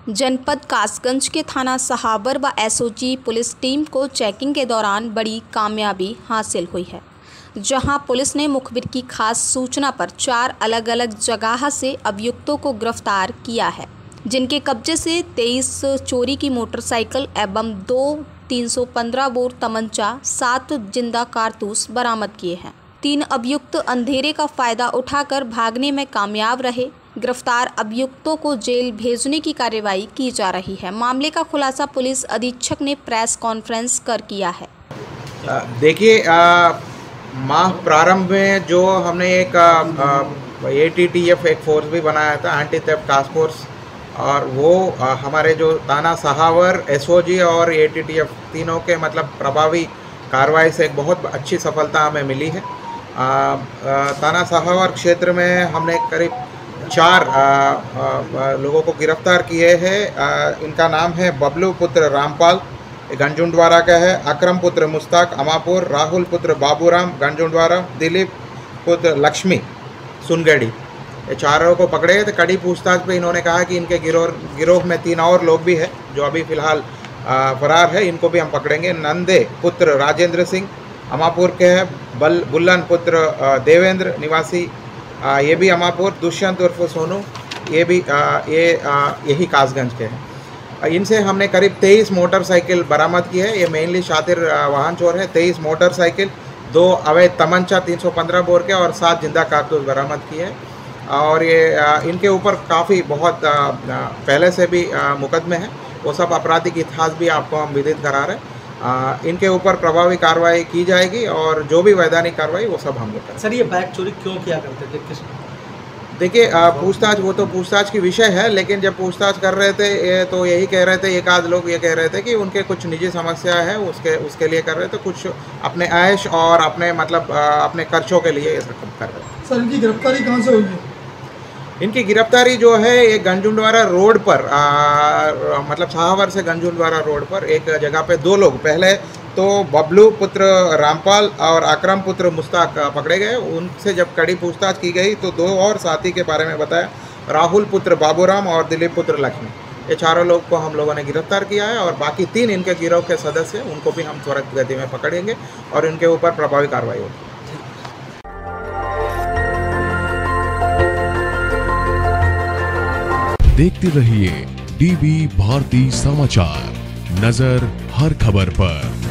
जनपद कासगंज के थाना सहावर व एसओजी पुलिस टीम को चेकिंग के दौरान बड़ी कामयाबी हासिल हुई है, जहां पुलिस ने मुखबिर की खास सूचना पर 4 अलग अलग जगह से अभियुक्तों को गिरफ्तार किया है, जिनके कब्जे से 23 चोरी की मोटरसाइकिल एवं 2 315 बोर तमंचा 7 जिंदा कारतूस बरामद किए हैं। 3 अभियुक्त अंधेरे का फायदा उठाकर भागने में कामयाब रहे। गिरफ्तार अभियुक्तों को जेल भेजने की कार्रवाई की जा रही है। मामले का खुलासा पुलिस अधीक्षक ने प्रेस कॉन्फ्रेंस कर किया है। देखिए, माह प्रारंभ में जो हमने एक ATTF एक फोर्स भी बनाया था, एंटी थेफ्ट टास्क फोर्स, और वो हमारे जो थाना सहावर, SOG और ATTF तीनों के मतलब प्रभावी कार्रवाई से एक बहुत अच्छी सफलता हमें मिली है। थाना सहावर क्षेत्र में हमने करीब 4 लोगों को गिरफ्तार किए हैं। इनका नाम है बबलू पुत्र रामपाल, गंजुंडवारा का है, अकरम पुत्र मुस्ताक अमापुर, राहुल पुत्र बाबूराम गंजुंडवारा, दिलीप पुत्र लक्ष्मी सुनगढ़ी। ये 4 को पकड़े थे। कड़ी पूछताछ पे इन्होंने कहा कि इनके गिरोह में 3 और लोग भी हैं जो अभी फ़िलहाल फरार है, इनको भी हम पकड़ेंगे। नंदे पुत्र राजेंद्र सिंह अमापुर के हैं, बुल्लन पुत्र देवेंद्र निवासी ये भी अमापुर, दुष्यंत उर्फ सोनू ये भी यही कासगंज के हैं। इनसे हमने करीब 23 मोटरसाइकिल बरामद की है। ये मेनली शातिर वाहन चोर है। 23 मोटरसाइकिल, 2 अवैध तमंचा 315 बोर के और 7 जिंदा कारतूस बरामद किए हैं। और ये इनके ऊपर काफ़ी बहुत पहले से भी मुकदमे हैं। वो सब आपराधिक इतिहास भी आपको हम विदित करा रहे हैं। इनके ऊपर प्रभावी कार्रवाई की जाएगी और जो भी वैधानिक कार्रवाई वो सब हम लोग करेंगे। सर, ये बाइक चोरी क्यों किया करते थे? किस देखिए, पूछताछ वो तो पूछताछ की विषय है, लेकिन जब पूछताछ कर रहे थे ये तो यही कह रहे थे, एक आध लोग ये कह रहे थे कि उनके कुछ निजी समस्या है, उसके लिए कर रहे थे, कुछ अपने ऐश और अपने मतलब अपने खर्चों के लिए ये सब कर रहे थे। सर, इनकी गिरफ्तारी कहाँ से हुई है? इनकी गिरफ्तारी जो है ये गंजुंडवारा रोड पर मतलब सहावर से गंजुंडवारा रोड पर एक जगह पे 2 लोग, पहले तो बबलू पुत्र रामपाल और अकरम पुत्र मुस्ताक पकड़े गए। उनसे जब कड़ी पूछताछ की गई तो 2 और साथी के बारे में बताया, राहुल पुत्र बाबूराम और दिलीप पुत्र लक्ष्मी। ये 4 लोग को हम लोगों ने गिरफ्तार किया है और बाकी 3 इनके गिरोह के सदस्य उनको भी हम त्वरित गति में पकड़ेंगे और इनके ऊपर प्रभावी कार्रवाई होगी। देखते रहिए DB भारती समाचार, नजर हर खबर पर।